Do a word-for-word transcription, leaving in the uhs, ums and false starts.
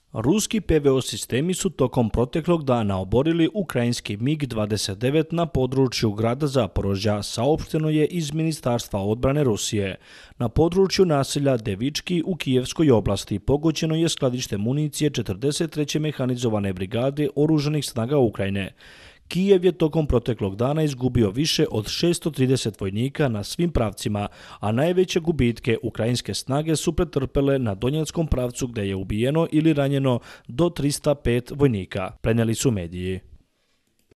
Ruski P V O sistemi su tokom proteklog dana oborili ukrajinski mig dvadeset devet na području grada Zaporožja, saopšteno je iz Ministarstva odbrane Rusije. Na području naselja Devički u Kijevskoj oblasti pogođeno je skladište municije četrdeset treće mehanizovane brigade oružanih snaga Ukrajine. Kijev je tokom proteklog dana izgubio više od šesto trideset vojnika na svim pravcima, a najveće gubitke ukrajinske snage su pretrpele na Donjeckom pravcu gdje je ubijeno ili ranjeno do trista pet vojnika, prenijeli su mediji.